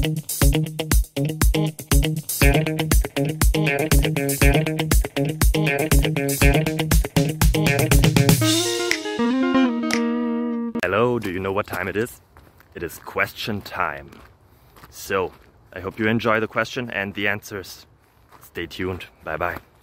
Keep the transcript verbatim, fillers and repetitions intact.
Hello, do you know what time it is? It is question time. So, I hope you enjoy the question and the answers. Stay tuned. Bye bye.